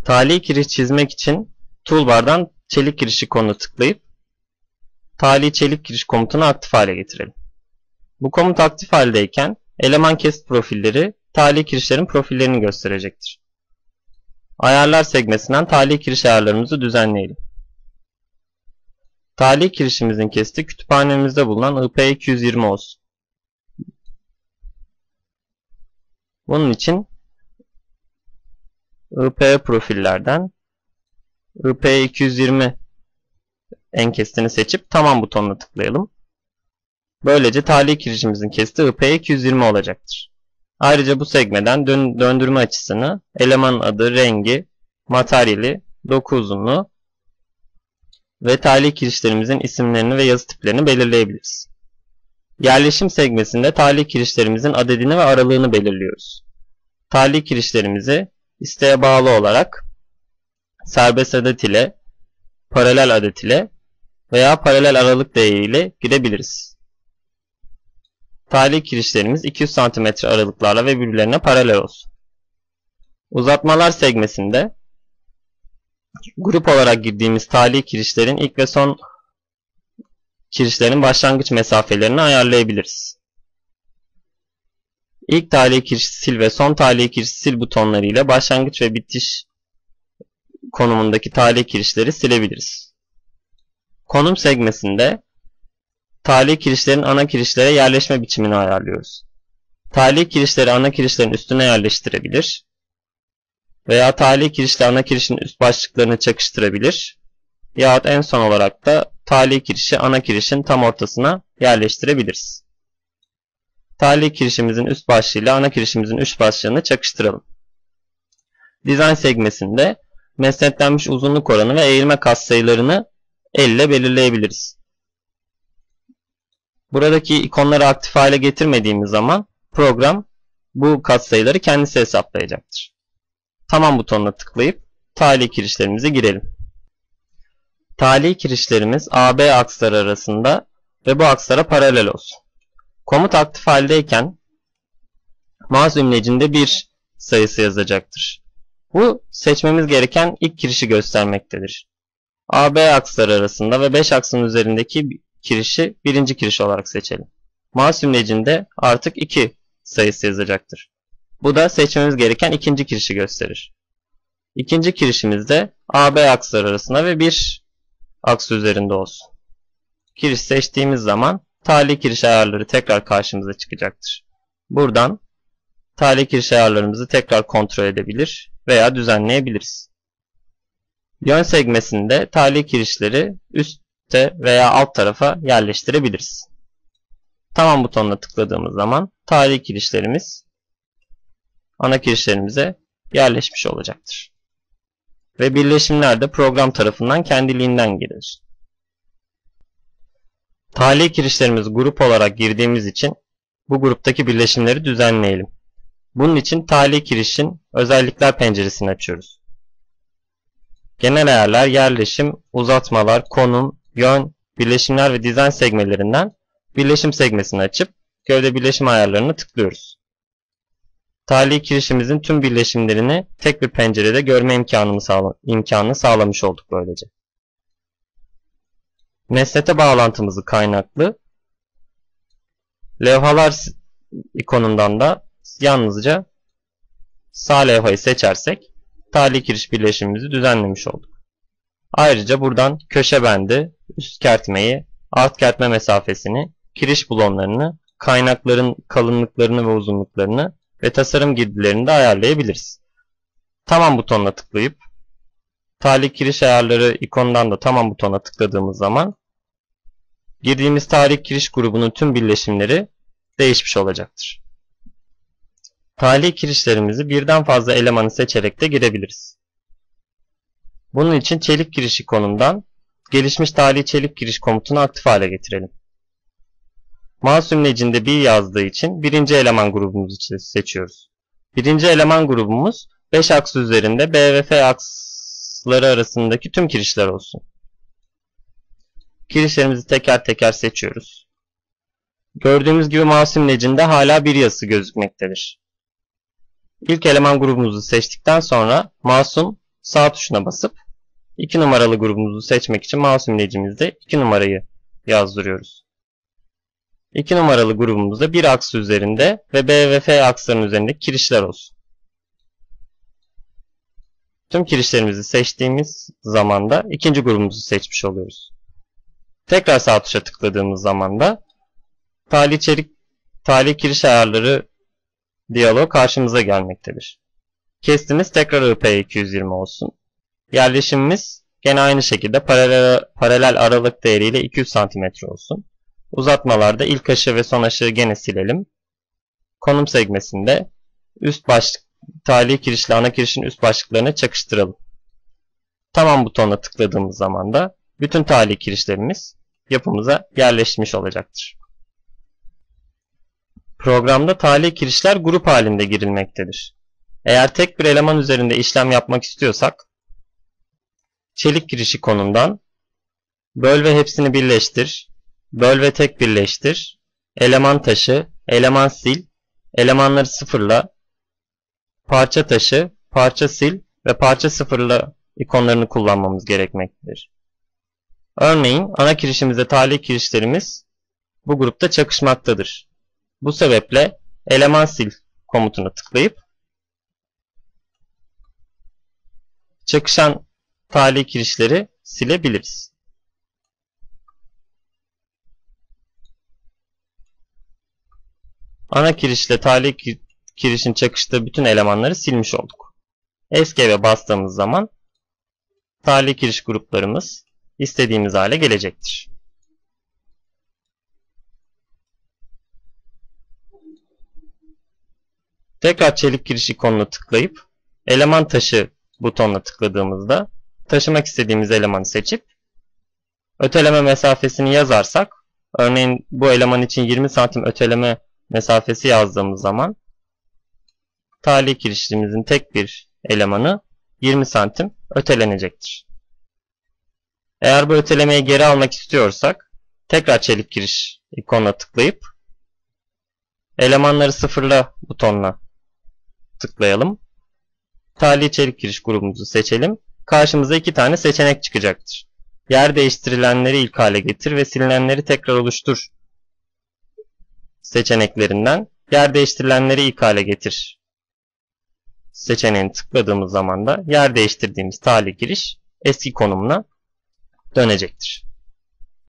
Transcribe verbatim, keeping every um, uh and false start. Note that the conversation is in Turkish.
Tali kiriş çizmek için toolbar'dan çelik kiriş ikonuna tıklayıp tali çelik kiriş komutunu aktif hale getirelim. Bu komut aktif haldeyken eleman kesit profilleri tali kirişlerin profillerini gösterecektir. Ayarlar sekmesinden tali kiriş ayarlarımızı düzenleyelim. Tali kirişimizin kesiti kütüphanemizde bulunan I P iki yüz yirmi olsun. Bunun için I P profillerden I P iki yüz yirmi en kesitini seçip tamam butonuna tıklayalım. Böylece tali kirişimizin kesiti I P iki yüz yirmi olacaktır. Ayrıca bu sekmeden dön döndürme açısını, elemanın adı, rengi, materyali, doku uzunluğu ve tali kirişlerimizin isimlerini ve yazı tiplerini belirleyebiliriz. Yerleşim sekmesinde tali kirişlerimizin adedini ve aralığını belirliyoruz. Tali kirişlerimizi isteğe bağlı olarak serbest adet ile, paralel adet ile veya paralel aralık değeri ile girebiliriz. Tali kirişlerimiz iki yüz santimetre aralıklarla ve birbirlerine paralel olsun. Uzatmalar sekmesinde grup olarak girdiğimiz tali kirişlerin ilk ve son kirişlerin başlangıç mesafelerini ayarlayabiliriz. İlk tali kirişi sil ve son tali kirişi sil butonları ile başlangıç ve bitiş konumundaki tali kirişleri silebiliriz. Konum sekmesinde tali kirişlerin ana kirişlere yerleşme biçimini ayarlıyoruz. Tali kirişleri ana kirişlerin üstüne yerleştirebilir veya tali kirişle ana kirişin üst başlıklarını çakıştırabilir yahut en son olarak da tali kirişi ana kirişin tam ortasına yerleştirebiliriz. Tali kirişimizin üst başlığıyla ana kirişimizin üst başlığını çakıştıralım. Dizayn sekmesinde mesnetlenmiş uzunluk oranı ve eğilme katsayılarını elle belirleyebiliriz. Buradaki ikonları aktif hale getirmediğimiz zaman program bu katsayıları kendisi hesaplayacaktır. Tamam butonuna tıklayıp tali kirişlerimize girelim. Tali kirişlerimiz A B aksları arasında ve bu akslara paralel olsun. Komut aktif haldeyken mouse imlecinde bir sayısı yazacaktır. Bu seçmemiz gereken ilk kirişi göstermektedir. A B aksları arasında ve beş aksın üzerindeki kirişi birinci kiriş olarak seçelim. Mouse imlecinde artık iki sayısı yazacaktır. Bu da seçmemiz gereken ikinci kirişi gösterir. İkinci kirişimiz de A B aksları arasında ve bir aks üzerinde olsun. Kiriş seçtiğimiz zaman tali kiriş ayarları tekrar karşımıza çıkacaktır. Buradan tali kiriş ayarlarımızı tekrar kontrol edebilir veya düzenleyebiliriz. Yön sekmesinde tali kirişleri üstte veya alt tarafa yerleştirebiliriz. Tamam butonuna tıkladığımız zaman tali kirişlerimiz ana kirişlerimize yerleşmiş olacaktır. Ve birleşimler de program tarafından kendiliğinden gelir. Tali kirişlerimiz grup olarak girdiğimiz için bu gruptaki birleşimleri düzenleyelim. Bunun için tali kirişin özellikler penceresini açıyoruz. Genel ayarlar, yerleşim, uzatmalar, konum, yön, birleşimler ve dizayn sekmelerinden birleşim sekmesini açıp gövde birleşim ayarlarını tıklıyoruz. Tali kirişimizin tüm birleşimlerini tek bir pencerede görme imkanını, sağla imkanını sağlamış olduk böylece. Mesnete bağlantımızı kaynaklı levhalar ikonundan da yalnızca sağ levhayı seçersek tali kiriş birleşimimizi düzenlemiş olduk. Ayrıca buradan köşe bendi, üst kertmeyi, alt kertme mesafesini, kiriş blonlarını, kaynakların kalınlıklarını ve uzunluklarını ve tasarım girdilerini de ayarlayabiliriz. Tamam butonuna tıklayıp tali kiriş ayarları ikonundan da tamam butonuna tıkladığımız zaman girdiğimiz tali kiriş grubunun tüm birleşimleri değişmiş olacaktır. Tali kirişlerimizi birden fazla elemanı seçerek de girebiliriz. Bunun için çelik kiriş ikonundan gelişmiş tali çelik kiriş komutunu aktif hale getirelim. Mouse imlecinde bir yazdığı için birinci eleman grubumuzu seçiyoruz. Birinci eleman grubumuz beş aks üzerinde B ve F aksları arasındaki tüm kirişler olsun. Kirişlerimizi teker teker seçiyoruz. Gördüğümüz gibi mouse imlecinde hala bir yazısı gözükmektedir. İlk eleman grubumuzu seçtikten sonra mouse'un sağ tuşuna basıp iki numaralı grubumuzu seçmek için mouse imlecimizde iki numarayı yazdırıyoruz. iki numaralı grubumuzda bir aks üzerinde ve B ve F akslarının üzerinde kirişler olsun. Tüm kirişlerimizi seçtiğimiz zaman da ikinci grubumuzu seçmiş oluyoruz. Tekrar sağ tuşa tıkladığımız zaman da tali içerik, tali kiriş ayarları diyaloğu karşımıza gelmektedir. Kestimiz tekrar I P iki yüz yirmi olsun. Yerleşimimiz gene aynı şekilde paralel, paralel aralık değeriyle iki yüz santimetre olsun. Uzatmalarda ilk aşı ve son aşığı gene silelim. Konum sekmesinde üst başlık, tali kirişle ana kirişin üst başlıklarını çakıştıralım. Tamam butonuna tıkladığımız zaman da bütün tali kirişlerimiz yapımıza yerleşmiş olacaktır. Programda tali kirişler grup halinde girilmektedir. Eğer tek bir eleman üzerinde işlem yapmak istiyorsak, çelik kiriş ikonundan böl ve hepsini birleştir, böl ve tek birleştir, eleman taşı, eleman sil, elemanları sıfırla, parça taşı, parça sil ve parça sıfırla ikonlarını kullanmamız gerekmektedir. Örneğin ana kirişimizde tali kirişlerimiz bu grupta çakışmaktadır. Bu sebeple eleman sil komutuna tıklayıp çakışan tali kirişleri silebiliriz. Ana kirişle tali kirişin çakıştığı bütün elemanları silmiş olduk. Escape'e bastığımız zaman tali kiriş gruplarımız istediğimiz hale gelecektir. Tekrar çelik kiriş ikonuna tıklayıp eleman taşı butonuna tıkladığımızda taşımak istediğimiz elemanı seçip öteleme mesafesini yazarsak, örneğin bu eleman için yirmi santim öteleme mesafesi yazdığımız zaman tali kirişimizin tek bir elemanı yirmi santim ötelenecektir. Eğer bu ötelemeyi geri almak istiyorsak tekrar çelik kiriş ikonuna tıklayıp elemanları sıfırla butonuna tıklayalım. Tali çelik kiriş grubumuzu seçelim. Karşımıza iki tane seçenek çıkacaktır. Yer değiştirilenleri ilk hale getir ve silinenleri tekrar oluştur seçeneklerinden yer değiştirilenleri ilk hale getir seçeneğini tıkladığımız zaman da yer değiştirdiğimiz tali kiriş eski konumuna dönecektir.